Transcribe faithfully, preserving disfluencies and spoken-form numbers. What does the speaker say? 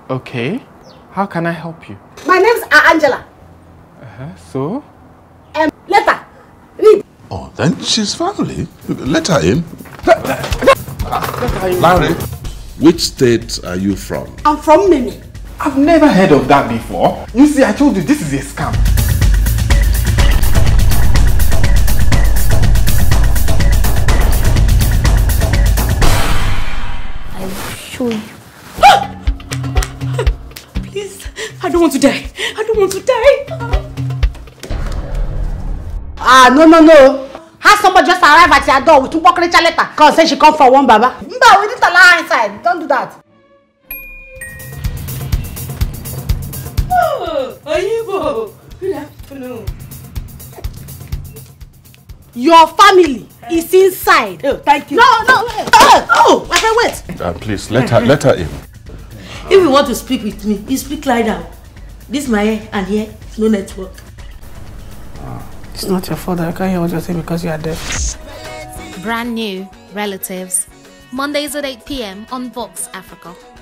Okay. How can I help you? My name's Angela. Uh-huh. So? Um, letter. Read. Oh, then she's family. Let her in. Let, let, let her in. Larry, which state are you from? I'm from Mimi. I've never heard of that before. You see, I told you this is a scam. I will show you. Please, I don't want to die. I don't want to die. Ah, no, no, no. Has somebody just arrived at your door with two pocket letter? Cause say she come from one baba. Mba, we didn't allow her inside. Don't do that. Oh, Ayibo. Good afternoon. Your family is inside. Oh, thank you. No, no, wait. Oh, oh, wait, wait. Uh, please, let her, let her in. If you want to speak with me, you speak lie down. This is my hair and here, no network. It's not your fault. I can't hear what you're saying because you are deaf. Brand new Relatives. Mondays at eight p m on Voxafrica.